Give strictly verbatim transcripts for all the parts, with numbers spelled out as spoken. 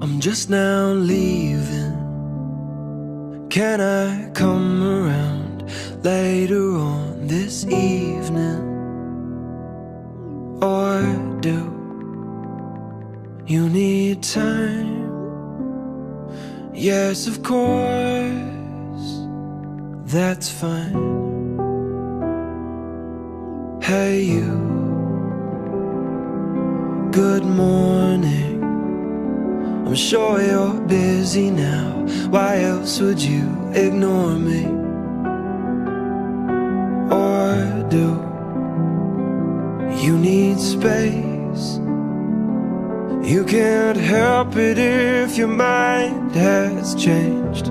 I'm just now leaving. Can I come around later on this evening? Or do you need time? Yes, of course, that's fine. Hey you, good morning. I'm sure you're busy now. Why else would you ignore me? Or do you need space? You can't help it if your mind has changed.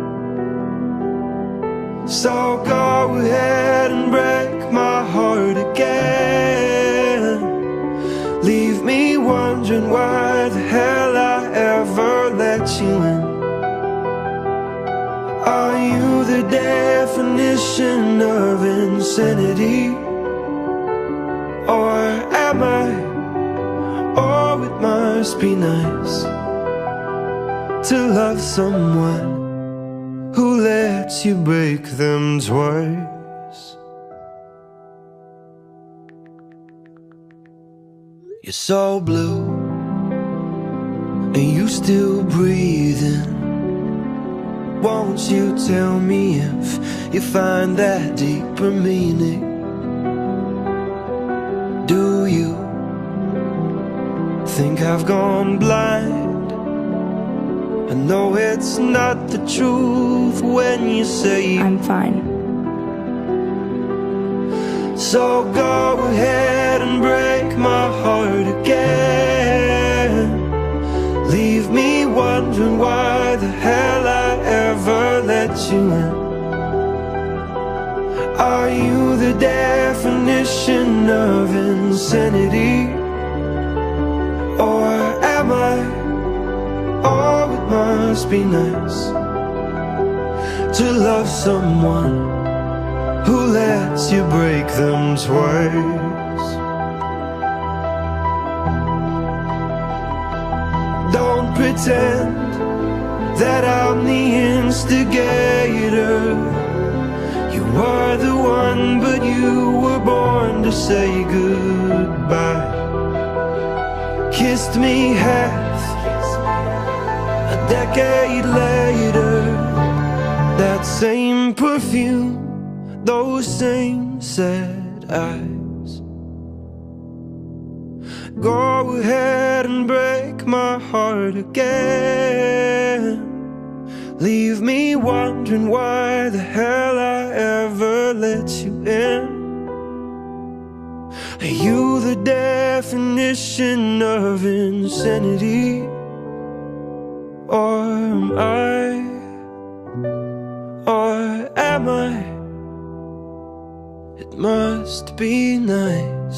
So go ahead and break my heart again. Leave me wondering why the hell I ever let you in. Are you the definition of insanity? Or am I? Oh, it must be nice to love someone who lets you break them twice. You're so blue, and you still breathing. Won't you tell me if you find that deeper meaning? Do you think I've gone blind? I know it's not the truth when you say I'm fine. So go ahead and break my heart again. Leave me wondering why the hell I ever let you in. Are you the definition of insanity? Or am I? Oh, it must be nice to love someone who lets you break them twice. Don't pretend that I'm the instigator. You were the one, but you were born to say goodbye. Kissed me half a decade later. That same perfume, those same sad eyes. Go ahead and break my heart again. Leave me wondering why the hell I ever let you in. Are you the definition of insanity? Or am I? Or am I? It must be nice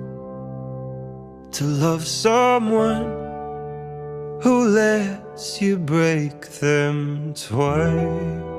to love someone who lets you break them twice.